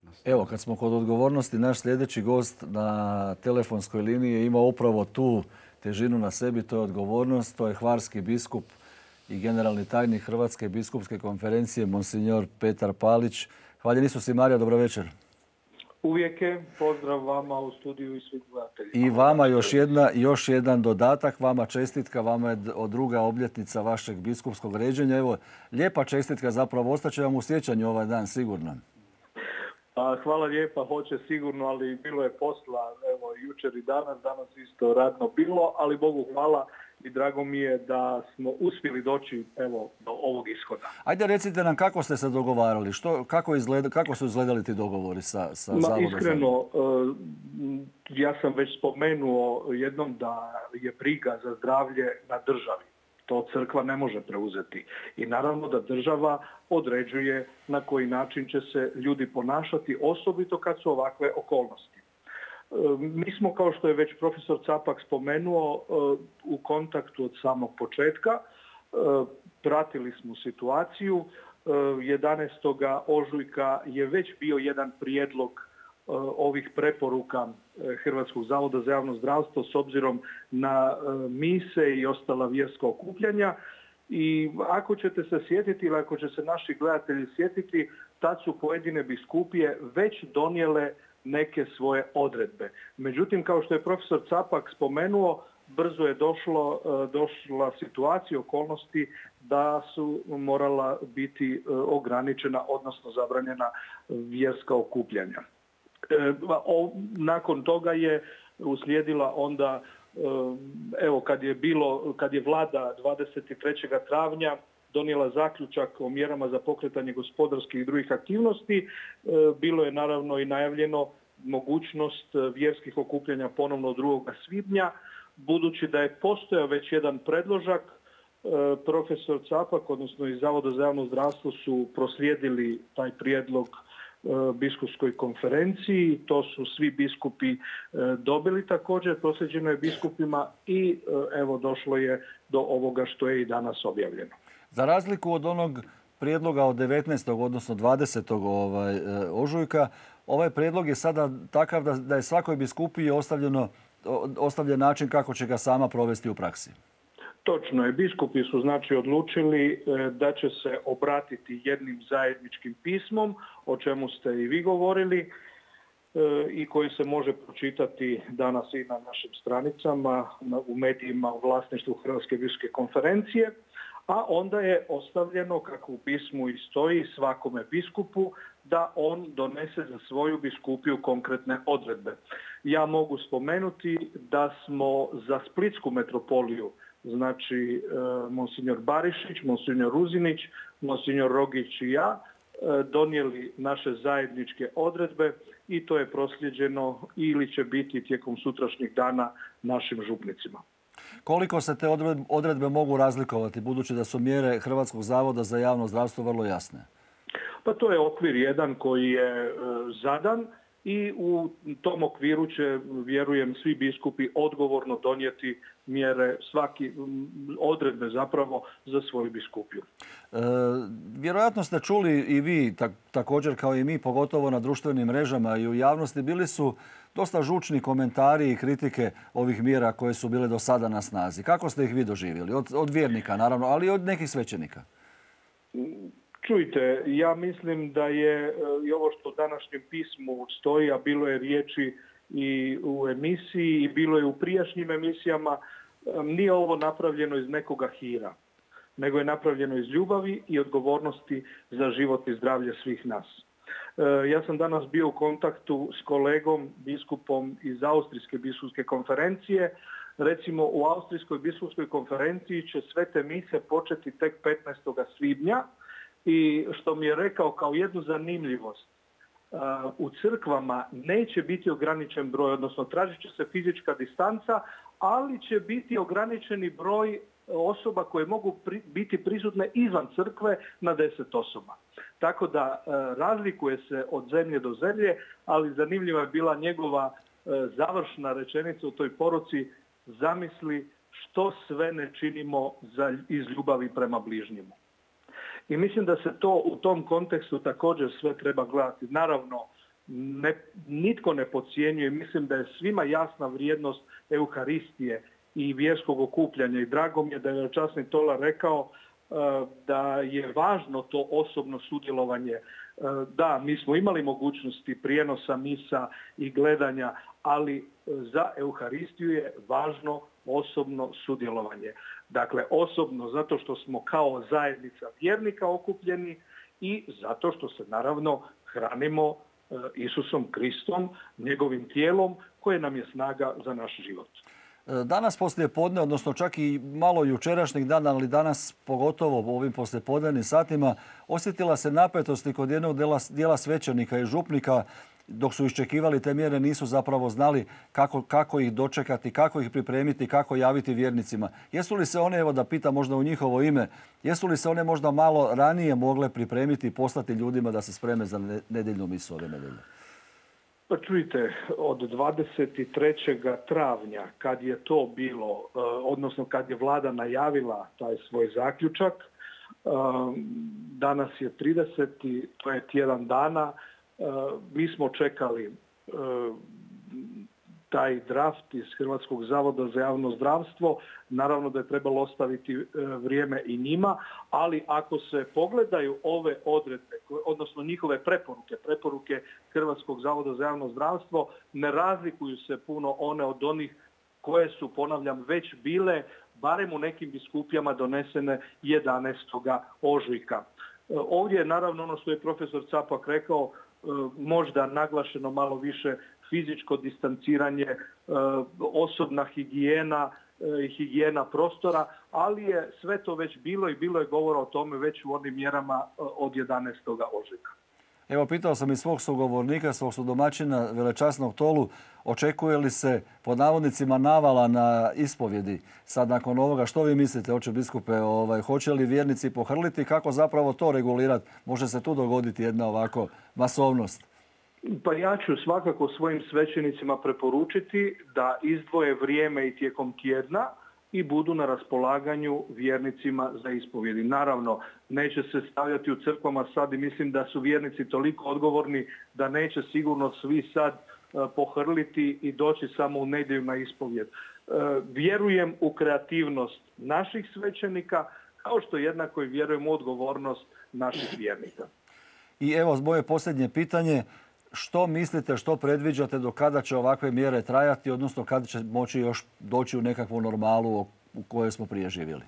Evo, kad smo kod odgovornosti, naš sljedeći gost na telefonskoj liniji je imao upravo tu težinu na sebi, to je odgovornost, to je hvarski biskup i generalni tajnik Hrvatske biskupske konferencije, monsignor Petar Palić. Hvaljen Isus i Marija, dobro večer. Uvijek je, pozdrav vama u studiju i svih gledatelji. I vama još jedan dodatak, vama čestitka, vama je druga obljetnica vašeg biskupskog ređenja. Evo, lijepa čestitka, zapravo ostaće vam u sjećanju ovaj dan, sigurno. Hvala lijepa, hoće sigurno, ali bilo je posla, evo, jučer i danas isto radno bilo, ali Bogu hvala i drago mi je da smo uspjeli doći, evo, do ovog ishoda. Ajde, recite nam kako ste se dogovarali, kako su izgledali ti dogovori sa Zavodom? Iskreno, ja sam već spomenuo jednom da je briga za zdravlje na državi. To crkva ne može preuzeti. I naravno da država određuje na koji način će se ljudi ponašati, osobito kad su ovakve okolnosti. Mi smo, kao što je već profesor Capak spomenuo, u kontaktu od samog početka. Pratili smo situaciju. 11. ožujka je već bio jedan prijedlog ovih preporuka Hrvatskog zavoda za javno zdravstvo s obzirom na mise i ostala vjerska okupljanja. I ako ćete se sjetiti ili ako će se naši gledatelji sjetiti, tad su pojedine biskupije već donijele neke svoje odredbe. Međutim, kao što je profesor Capak spomenuo, brzo je došla situacija, okolnosti da su morala biti ograničena, odnosno zabranjena vjerska okupljanja. Nakon toga je uslijedila onda, evo, kad je vlada 23. travnja donijela zaključak o mjerama za pokretanje gospodarskih i drugih aktivnosti, bilo je naravno i najavljeno mogućnost vjerskih okupljanja ponovno 2. svibnja, budući da je postojao već jedan predložak. Profesor Capak, odnosno iz Zavoda za javno zdravstvo, su proslijedili taj prijedlog biskupskoj konferenciji. To su svi biskupi dobili također, proslijeđeno je biskupima i evo došlo je do ovoga što je i danas objavljeno. Za razliku od onog prijedloga od 19. odnosno 20. ožujka, ovaj prijedlog je sada takav da je svakoj biskupiji ostavljen način kako će ga sama provesti u praksi. Točno je, biskupi su znači odlučili da će se obratiti jednim zajedničkim pismom, o čemu ste i vi govorili, i koji se može pročitati danas i na našim stranicama, u medijima u vlasništvu Hrvatske biskupske konferencije, a onda je ostavljeno, kako u pismu i stoji, svakome biskupu da on donese za svoju biskupiju konkretne odredbe. Ja mogu spomenuti da smo za Splitsku metropoliju, znači monsignor Barišić, monsignor Ruzinić, monsignor Rogić i ja, donijeli naše zajedničke odredbe i to je proslijeđeno ili će biti tijekom sutrašnjih dana našim župnicima. Koliko se te odredbe mogu razlikovati, budući da su mjere Hrvatskog zavoda za javno zdravstvo vrlo jasne? Pa to je okvir jedan koji je zadan i u tom okviru će, vjerujem, svi biskupi odgovorno donijeti mjere, svaki odredbe zapravo za svoju biskupiju. Vjerojatno ste čuli i vi, također kao i mi, pogotovo na društvenim mrežama i u javnosti, bili su dosta žučni komentari i kritike ovih mjera koje su bile do sada na snazi. Kako ste ih vi doživjeli? Od vjernika, naravno, ali i od nekih svećenika. Čujte, ja mislim da je i ovo što u današnjem pismu stoji, a bilo je riječi i u emisiji i bilo je u prijašnjim emisijama, nije ovo napravljeno iz nekoga hira, nego je napravljeno iz ljubavi i odgovornosti za život i zdravlje svih nas. Ja sam danas bio u kontaktu s kolegom, biskupom iz Austrijske biskupske konferencije. Recimo, u Austrijskoj biskupskoj konferenciji će svete mise početi tek 15. svibnja i što mi je rekao kao jednu zanimljivost, u crkvama neće biti ograničen broj, odnosno tražit će se fizička distanca, ali će biti ograničeni broj osoba koje mogu biti prisutne izvan crkve na 10 osoba. Tako da razlikuje se od zemlje do zemlje, ali zanimljiva je bila njegova završna rečenica u toj poruci: zamisli što sve ne činimo iz ljubavi prema bližnjemu. I mislim da se to u tom kontekstu također sve treba gledati. Naravno, nitko ne podcjenjuje. Mislim da je svima jasna vrijednost Euharistije i vjerskog okupljanja i drago mi je da je časni tolar rekao da je važno to osobno sudjelovanje. Da, mi smo imali mogućnosti prijenosa misa i gledanja, ali za Euharistiju je važno osobno sudjelovanje. Dakle, osobno zato što smo kao zajednica vjernika okupljeni i zato što se naravno hranimo Isusom Kristom, njegovim tijelom koje nam je snaga za naš život. Danas poslijepodne, odnosno čak i malo jučerašnjeg dana, ali danas pogotovo u ovim poslijepodnevnim satima, osjetila se napetost i kod jednog dijela svećenika i župnika. Dok su iščekivali te mjere, nisu zapravo znali kako ih dočekati, kako ih pripremiti, kako javiti vjernicima. Jesu li se one, evo da pitam možda u njihovo ime, jesu li se one možda malo ranije mogle pripremiti i poslati ljudima da se spreme za nedjeljnu misu ove nedjelje? Pa čujte, od 23. travnja kad je to bilo, odnosno kad je vlada najavila taj svoj zaključak, danas je 30. to je tjedan dana, mi smo čekali taj draft iz Hrvatskog zavoda za javno zdravstvo. Naravno da je trebalo ostaviti vrijeme i njima, ali ako se pogledaju ove odredbe, odnosno njihove preporuke Hrvatskog zavoda za javno zdravstvo, ne razlikuju se puno one od onih koje su, ponavljam, već bile, barem u nekim biskupijama donesene 11. ožujka. Ovdje je naravno ono što je profesor Capak rekao, možda naglašeno malo više fizičko distanciranje, osobna higijena, higijena prostora, ali je sve to već bilo i bilo je govora o tome već u onim mjerama od 11. ožujka. Evo, pitao sam i svog sugovornika, svog sudomaćina velečasnog Tolu, očekuje li se pod navodnicima navala na ispovjedi sad nakon ovoga? Što vi mislite, oče biskupe, hoće li vjernici pohrliti? Kako zapravo to regulirati? Može se tu dogoditi jedna ovako masovnost? Pa ja ću svakako svojim svećenicima preporučiti da izdvoje vrijeme i tijekom tjedna i budu na raspolaganju vjernicima za ispovjedi. Naravno, neće se stavljati u crkvama sad i mislim da su vjernici toliko odgovorni da neće sigurno svi sad pohrliti i doći samo u nedjelju na ispovjed. Vjerujem u kreativnost naših svećenika, kao što jednako i vjerujem u odgovornost naših vjernika. I evo, moje posljednje pitanje. Što mislite, što predviđate do kada će ovakve mjere trajati, odnosno kada će moći još doći u nekakvu normalu u kojoj smo prije živjeli?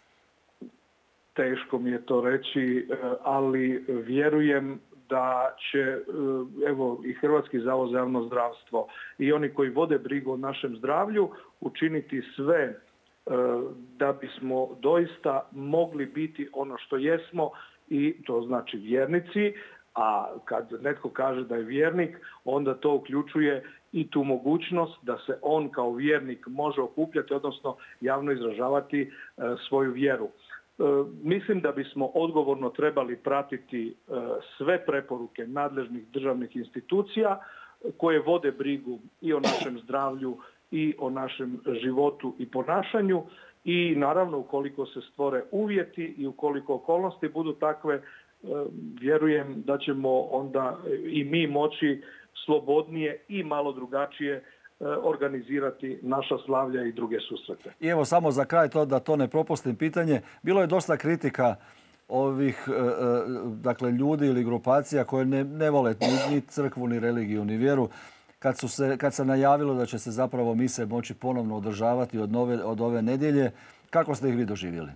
Teško mi je to reći, ali vjerujem da će evo i Hrvatski zavod za javno zdravstvo i oni koji vode brigu o našem zdravlju učiniti sve da bismo doista mogli biti ono što jesmo i to znači vjernici. A kad netko kaže da je vjernik, onda to uključuje i tu mogućnost da se on kao vjernik može okupljati, odnosno javno izražavati svoju vjeru. Mislim da bismo odgovorno trebali pratiti sve preporuke nadležnih državnih institucija koje vode brigu i o našem zdravlju i o našem životu i ponašanju i naravno ukoliko se stvore uvjeti i ukoliko okolnosti budu takve, vjerujem da ćemo onda i mi moći slobodnije i malo drugačije organizirati naša slavlja i druge susrete. I evo samo za kraj to da to ne propustim pitanje. Bilo je dosta kritika ovih ljudi ili grupacija koje ne vole ni crkvu, ni religiju, ni vjeru. Kad se najavilo da će se zapravo mise moći ponovno održavati od ove nedjelje, kako ste ih vi doživjeli?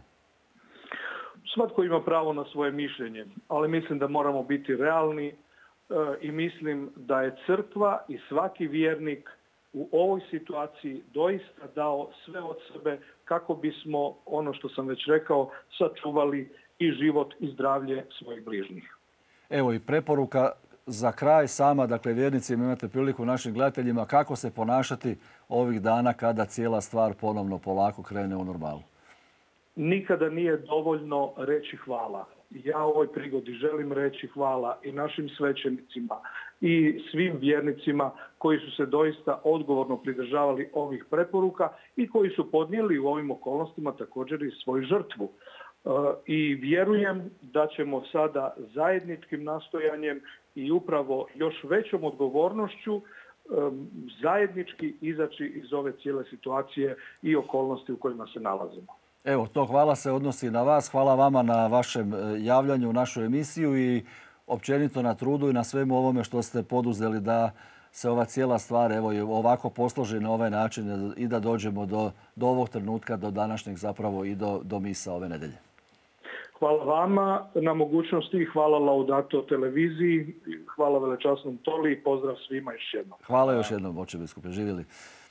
Svatko ima pravo na svoje mišljenje, ali mislim da moramo biti realni i mislim da je crkva i svaki vjernik u ovoj situaciji doista dao sve od sebe kako bismo, ono što sam već rekao, sačuvali i život i zdravlje svojih bližnjih. Evo i preporuka za kraj sama, dakle vjernici imate priliku našim gledateljima kako se ponašati ovih dana kada cijela stvar ponovno polako krene u normalu. Nikada nije dovoljno reći hvala. Ja u ovoj prigodi želim reći hvala i našim svećenicima i svim vjernicima koji su se doista odgovorno pridržavali ovih preporuka i koji su podnijeli u ovim okolnostima također i svoju žrtvu. I vjerujem da ćemo sada zajedničkim nastojanjem i upravo još većom odgovornošću zajednički izaći iz ove cijele situacije i okolnosti u kojima se nalazimo. Evo, to hvala se odnosi na vas. Hvala vama na vašem javljanju u našu emisiju i općenito na trudu i na svemu ovome što ste poduzeli da se ova cijela stvar evo i ovako posloži na ovaj način i da dođemo do ovog trenutka, do današnjeg zapravo i do misa ove nedjelje. Hvala vama na mogućnosti, hvala Laudato televiziji, hvala velečasnom Toli i pozdrav svima još jednom. Hvala još jednom, oče biskupe, živjeli.